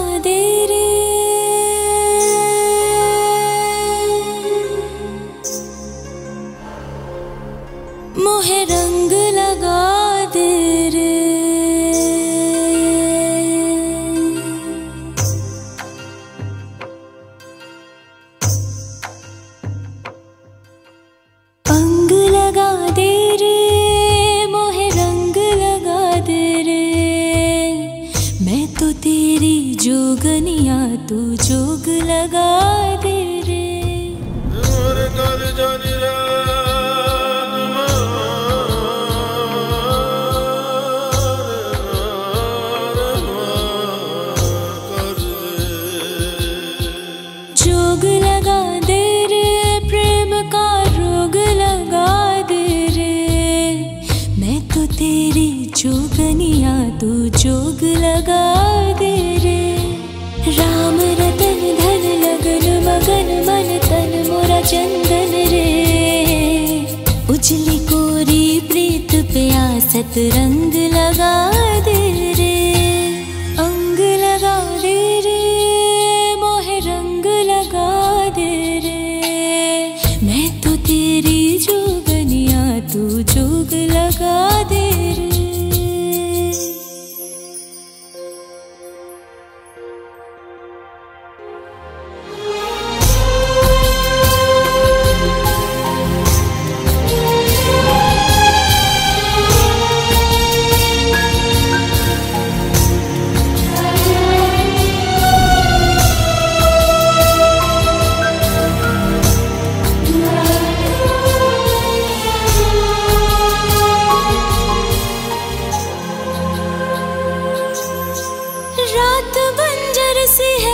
दे रे, मोहे रंग लगा दे रे। अंग लगा दे रे, मोहे रंग लगा दे रे। मैं तो तेरी जोगनिया, तू जोग लगा दे रे। जोग लगा दे रे, प्रेम का रोग लगा दे रे। मैं तो तेरी जोगनिया, तू जोग लगा दे रे। राम रतन धन लगन मगन, मन तन मोरा चंदन रे। उजली कोरी प्रीत पे आसत रंग लगा दे रे। अंग लगा दे रे, मोहे रंग लगा दे रे। मैं तो तेरी जोगनिया, तू जोग लगा दे रे। रात बंजर सी